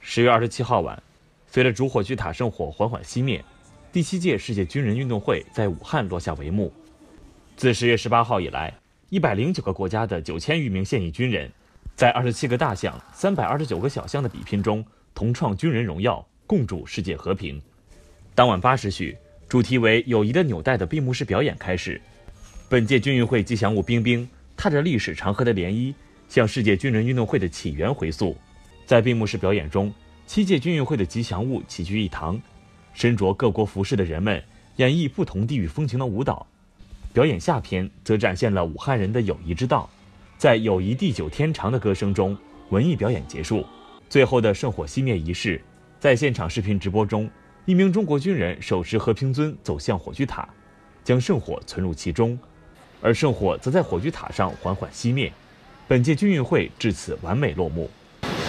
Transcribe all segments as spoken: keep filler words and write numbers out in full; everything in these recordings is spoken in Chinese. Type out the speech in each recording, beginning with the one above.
十月二十七号晚，随着主火炬塔圣火缓缓熄灭，第七届世界军人运动会在武汉落下帷幕。自十月十八号以来，一百零九个国家的九千余名现役军人，在二十七个大项、三百二十九个小项的比拼中，同创军人荣耀，共筑世界和平。当晚八时许，主题为“友谊的纽带”的闭幕式表演开始。本届军运会吉祥物冰冰踏着历史长河的涟漪，向世界军人运动会的起源回溯。在闭幕式表演中，七届军运会的吉祥物齐聚一堂，身着各国服饰的人们演绎不同地域风情的舞蹈。表演下篇则展现了武汉人的友谊之道。在友谊地久天长的歌声中，文艺表演结束。最后的圣火熄灭仪式，在现场视频直播中，一名中国军人手持和平尊走向火炬塔，将圣火存入其中，而圣火则在火炬塔上缓缓熄灭。本届军运会至此完美落幕。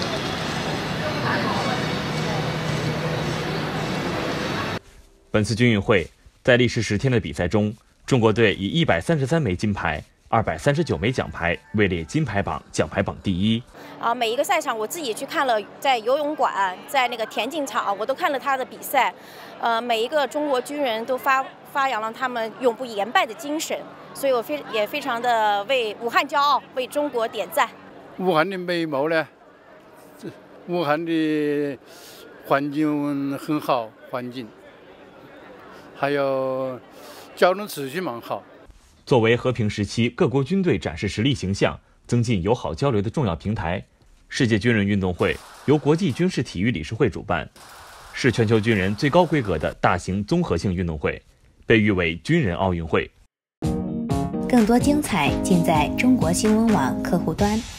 本次军运会在历时十天的比赛中，中国队以一百三十三枚金牌、二百三十九枚奖牌位列金牌榜、奖牌榜第一。 啊，每一个赛场我自己去看了，在游泳馆、在那个田径场，我都看了他的比赛。呃，每一个中国军人都发发扬了他们永不言败的精神，所以我非也非常的为武汉骄傲，为中国点赞。 武汉的美貌呢？武汉的环境很好，环境。还有交通秩序蛮好。 作为和平时期各国军队展示实力形象、增进友好交流的重要平台，世界军人运动会由国际军事体育理事会主办，是全球军人最高规格的大型综合性运动会，被誉为军人奥运会。 更多精彩尽在中国新闻网客户端。